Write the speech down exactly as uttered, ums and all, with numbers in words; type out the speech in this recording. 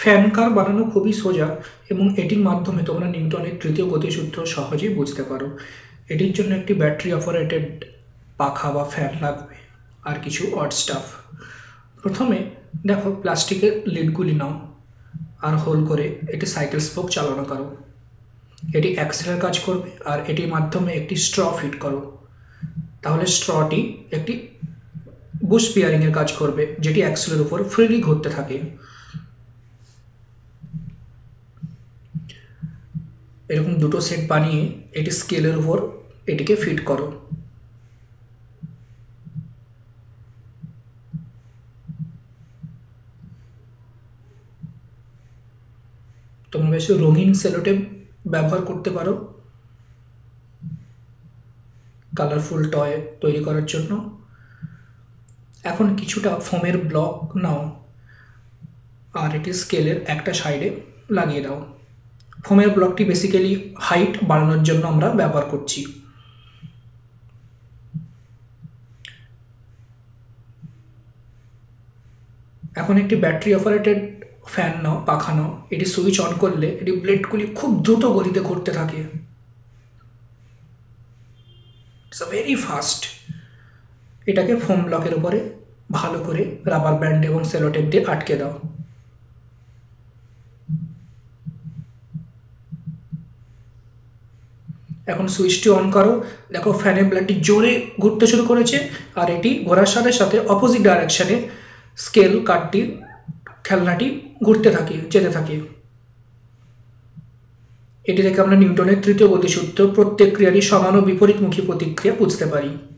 Fan কার বানানো খুবই সোজা এবং এটির মাধ্যমে তোমরা নিউটনের তৃতীয় গতিসূত্র সহজেই বুঝতে পারো। এটির জন্য একটি ব্যাটারি অপারেটেড পাখা বা ফ্যান লাগবে আর কিছু অড স্টাফ। প্রথমে দেখো প্লাস্টিকের লিডগুলি নাও আর হোল করে এটি সাইকেল স্পোক চালনা করো। এটি অ্যাক্সেলের কাজ করবে আর এটির মাধ্যমে একটি স্ট্র ফিট করো। তাহলে স্ট্রটি একটি বুশ বিয়ারিংয়ের কাজ করবে, যেটি অ্যাক্সেলের উপর ফ্রিলি ঘুরতে থাকে। এরকম দুটো সেট বানিয়ে এটি স্কেলের উপর এটিকে ফিট করো। তোমরা বেশ রঙিন সেলোটেপ ব্যবহার করতে পারো কালারফুল টয় তৈরি করার জন্য। এখন কিছুটা ফোমের ব্লক নাও আর এটি স্কেলের একটা সাইডে লাগিয়ে দাও। ফোমের ব্লকটি বেসিক্যালি হাইট বাড়ানোর জন্য আমরা ব্যবহার করছি। এখন একটি ব্যাটারি অপারেটেড ফ্যান নাও, পাখা নাও। এটি সুইচ অন করলে এটি ব্লেডগুলি খুব দ্রুত গতিতে ঘুরতে থাকে। It's very fast. এটাকে ফোম ব্লকের উপরে ভালো করে রাবার ব্যান্ড এবং সেলোটেপ দিয়ে আটকে দাও। এখন সুইচটি অন করো। দেখো ফ্যানের ব্লেডটি জোরে ঘুরতে শুরু করেছে আর এটি ঘোরার সাথে সাথে অপোজিট ডাইরেকশনে স্কেল কাঠটি খেলনাটি ঘুরতে থাকে, যেতে থাকে। এটি থেকে আমরা নিউটনের তৃতীয় গতিসূত্র প্রত্যেক ক্রিয়ারই সমান ও বিপরীতমুখী প্রতিক্রিয়া বুঝতে পারি।